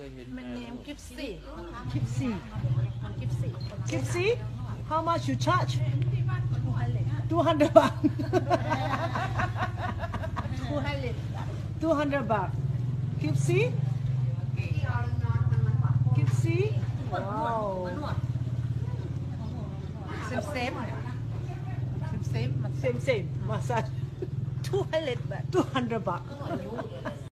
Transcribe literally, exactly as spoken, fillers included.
ยเห็นมันเนมกิฟซี่กิฟซี่กิฟซี่กิฟซี่ how much you charge two hundred baht ผู้ให้เล่น two hundred baht กิฟซี่กิฟซี่ว้าวเซมเซมเซมเซมมัน same same massage ทูให้เล่นแบบ two hundred baht